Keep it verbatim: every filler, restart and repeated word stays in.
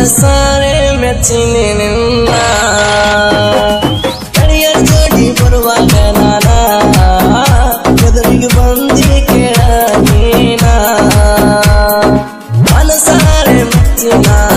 ಮನಸಾರೆ ಮೆಚ್ಚಿನಿ ನಿನ್ನ ಕಡಿಯ ಜೋಡಿ ಬರುವಾಗ ನಾನ ಎದುರಿಗೆ ಬಂದಿ ಕೇಳ ನೀನ ಮನಸಾರೆ ಮೆಚ್ಚಿನ